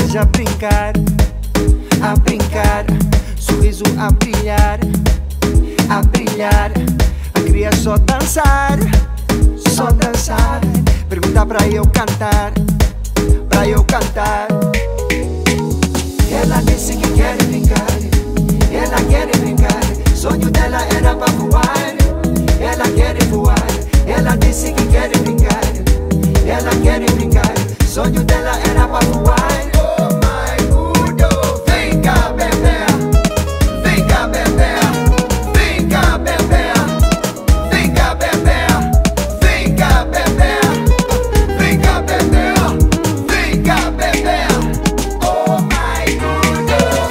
deseja brincar, a brincar, sorriso a brilhar, a brilhar. A queria só dançar, só dançar. Pergunta pra eu cantar, pra eu cantar. Ela disse que quer brincar, ela quer brincar. Sonho dela era pra voar, ela quer voar. Ela disse que quer brincar, ela quer brincar. Sonho dela era pra voar. Oh my good, oh. Vem cá, bebê, vem cá, bebê, vem cá, bebê, vem cá, bebê, vem cá, bebê, vem cá, bebê, vem cá, bebê. Oh my good, oh.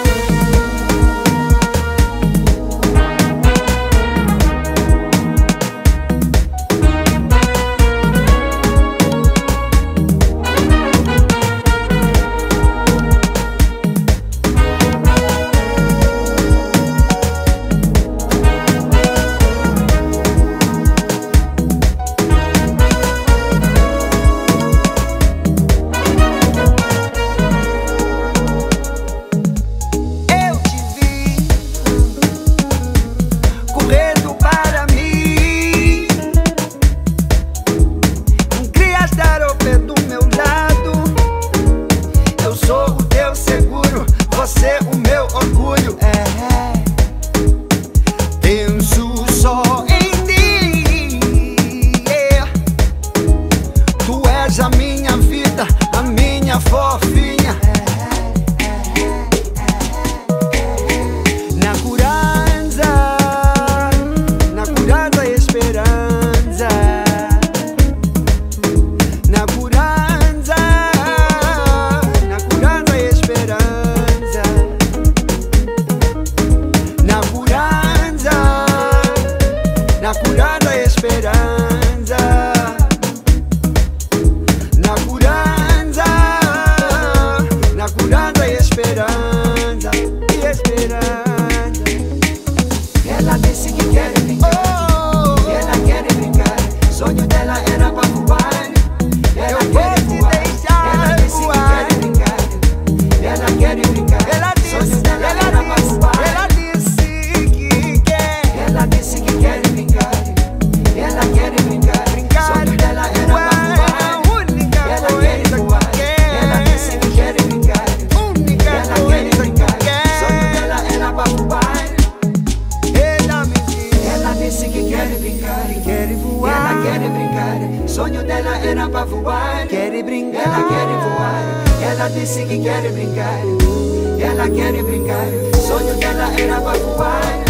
Você o meu orgulho, penso só em ti, Tu és a minha vida, a minha fofinha. Na curança e esperança. Na curança e esperança. Na curada e esperança. Na curada e esperança. E esperança. Ela disse que quer brincar, ela quer brincar. Sonho dela era pra voar, ela quer voar. Ela disse que quer brincar, ela quer brincar. Sonho dela era pra voar. Ela disse que quer brincar, ela quer brincar. Sonho dela era pra voar, ela quer voar. Ela disse que quer brincar, ela quer brincar. Sonho dela era pra voar. Ela disse que quer brincar, quer voar. Ela quer brincar. Sonho dela era pra voar, quer brincar. Ela quer voar. Ela disse que quer brincar, ela quer brincar. Sonho dela era pra voar.